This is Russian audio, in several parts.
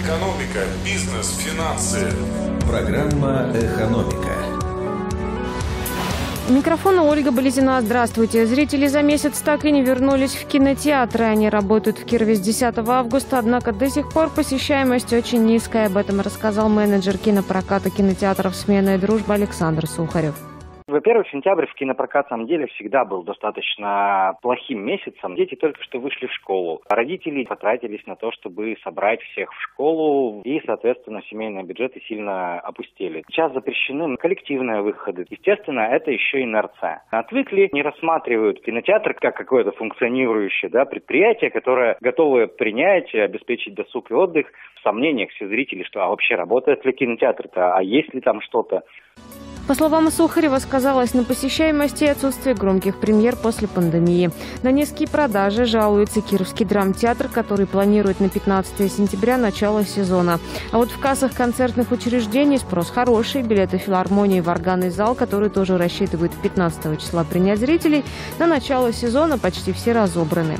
Экономика, бизнес, финансы. Программа «Экономика». У микрофона Ольга Болезина. Здравствуйте. Зрители за месяц так и не вернулись в кинотеатры. Они работают в Кирове с 10 августа, однако до сих пор посещаемость очень низкая. Об этом рассказал менеджер кинопроката кинотеатров «Смена и дружба» Александр Сухарев. Во-первых, сентябрь в кинопрокат, на самом деле, всегда был достаточно плохим месяцем. Дети только что вышли в школу. Родители потратились на то, чтобы собрать всех в школу, и, соответственно, семейные бюджеты сильно опустели. Сейчас запрещены коллективные выходы. Естественно, это еще инерция. Отвыкли, не рассматривают кинотеатр как какое-то функционирующее предприятие, которое готово принять, обеспечить досуг и отдых. В сомнениях все зрители, что вообще работает ли кинотеатр-то, а есть ли там что-то. По словам Сухарева, сказалось на посещаемости и отсутствии громких премьер после пандемии. На низкие продажи жалуется Кировский драмтеатр, который планирует на 15 сентября начало сезона. А вот в кассах концертных учреждений спрос хороший. Билеты филармонии в органный зал, который тоже рассчитывают 15 числа принять зрителей, на начало сезона почти все разобраны.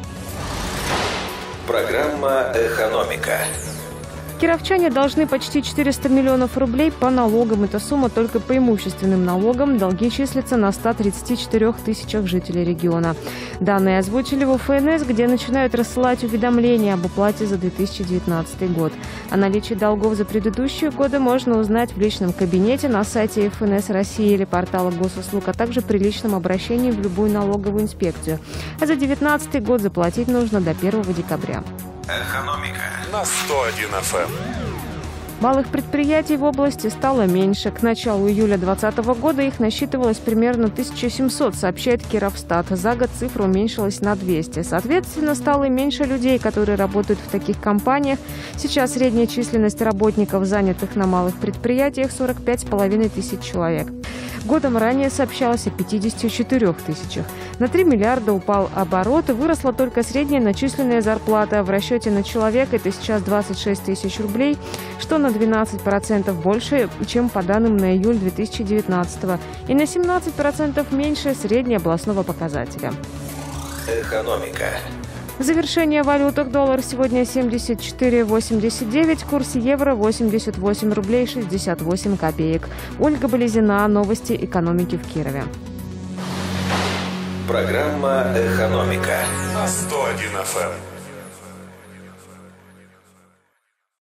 Программа «Экономика». Кировчане должны почти 400 миллионов рублей по налогам. Эта сумма только по имущественным налогам. Долги числятся на 134 тысячах жителей региона. Данные озвучили в ФНС, где начинают рассылать уведомления об уплате за 2019 год. О наличии долгов за предыдущие годы можно узнать в личном кабинете на сайте ФНС России или портала госуслуг, а также при личном обращении в любую налоговую инспекцию. А за 2019 год заплатить нужно до 1 декабря. Экономика На 101 FM. Малых предприятий в области стало меньше. К началу июля 2020 года их насчитывалось примерно 1700, сообщает Кировстат. За год цифра уменьшилась на 200. Соответственно, стало и меньше людей, которые работают в таких компаниях. Сейчас средняя численность работников, занятых на малых предприятиях, 45,5 тысяч человек. Годом ранее сообщалось о 54 тысячах. На 3 миллиарда упал оборот, и выросла только средняя начисленная зарплата. В расчете на человека это сейчас 26 тысяч рублей, что на 12% больше, чем по данным на июль 2019, и на 17% меньше среднеобластного показателя. «Экономика». В завершение о валютах. Доллар сегодня 74,89, курс евро 88 рублей 68 копеек. Ольга Болезина. Новости экономики в Кирове. Программа «Экономика» На 101 FM.